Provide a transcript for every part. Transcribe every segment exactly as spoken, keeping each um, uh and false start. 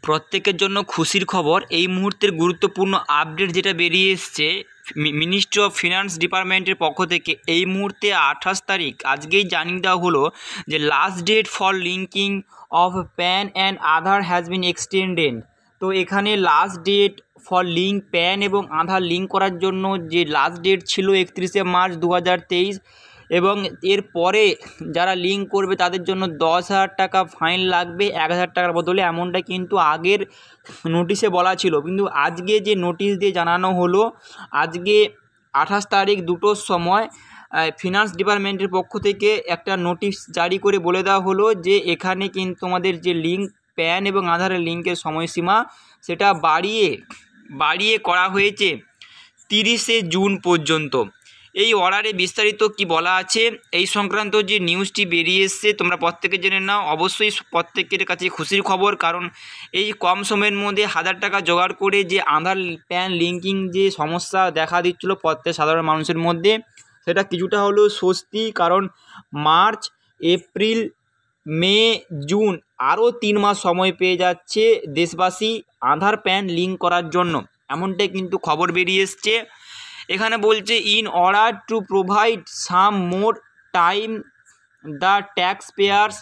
প্রত্যেকের জন্য খুশির খবর, এই মুহূর্তের গুরুত্বপূর্ণ আপডেট যেটা বেরিয়ে এসছে মিনিস্ট্রি অফ ফিনান্স ডিপার্টমেন্টের পক্ষ থেকে, এই মুহূর্তে আঠাশ তারিখ আজকেই জানিয়ে দেওয়া হলো যে last date for linking of PAN and Aadhaar has been extended. তো এখানে last date for link PAN এবং আধার লিঙ্ক করার জন্য যে লাস্ট ডেট ছিল একত্রিশে মার্চ দু হাজার তেইশ, এবং এর পরে যারা লিঙ্ক করবে তাদের জন্য দশ হাজার টাকা ফাইন লাগবে এক হাজার টাকার বদলে, এমনটা কিন্তু আগের নোটিশে বলা ছিল। কিন্তু আজকে যে নোটিশ দিয়ে জানানো হলো, আজকে আঠাশ তারিখ দুটোর সময় ফিনান্স ডিপার্টমেন্টের পক্ষ থেকে একটা নোটিশ জারি করে বলে দেওয়া হলো যে এখানে কিন্তু আমাদের যে লিঙ্ক প্যান এবং আধারের লিঙ্কের সময়সীমা সেটা বাড়িয়ে বাড়িয়ে করা হয়েছে তিরিশে জুন পর্যন্ত। এই অর্ডারে বিস্তারিত কি বলা আছে এই সংক্রান্ত যে নিউজটি বেরিয়ে এসছে তোমরা প্রত্যেকে জেনে নাও। অবশ্যই প্রত্যেকের কাছে খুশির খবর, কারণ এই কম সময়ের মধ্যে হাজার টাকা জোগাড় করে যে আধার প্যান লিঙ্কিং যে সমস্যা দেখা দিচ্ছিল প্রত্যেক সাধারণ মানুষের মধ্যে, সেটা কিছুটা হলেও স্বস্তি। কারণ মার্চ, এপ্রিল, মে, জুন আরও তিন মাস সময় পেয়ে যাচ্ছে দেশবাসী আধার প্যান লিঙ্ক করার জন্য, এমনটাই কিন্তু খবর বেরিয়ে এসছে। এখানে বলছে in order to provide some more time the tax payers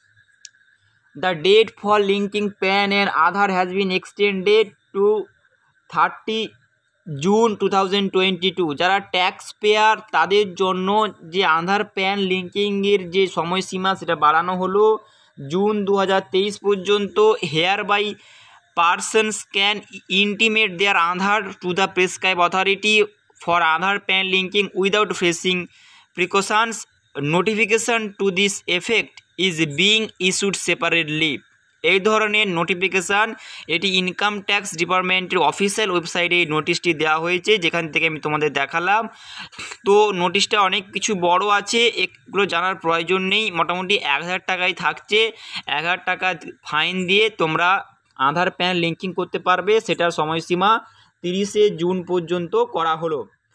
the date for linking PAN and Aadhaar has been extended to thirty June two thousand twenty two. যারা ট্যাক্স পেয়ার তাদের জন্য যে আধার প্যান লিঙ্কিংয়ের যে সময়সীমা সেটা বাড়ানো হলো জুন দু হাজার তেইশ পর্যন্ত। Hereby persons can intimate their Aadhaar to the prescribe authority for Aadhaar PAN linking without facing precautions. Notification to this effect is being issued separately. এই ধরনের নোটিফিকেশান এটি ইনকাম ট্যাক্স ডিপার্টমেন্টের অফিসিয়াল ওয়েবসাইটে এই নোটিশটি দেওয়া হয়েছে, যেখান থেকে আমি তোমাদের দেখালাম। তো নোটিশটা অনেক কিছু বড় আছে, এগুলো জানার প্রয়োজন নেই। মোটামুটি এক হাজার টাকায় থাকছে, এক হাজার টাকা ফাইন দিয়ে তোমরা আধার প্যান লিঙ্কিং করতে পারবে। সেটার সময়সীমা তিরিশে জুন পর্যন্ত করা হলো।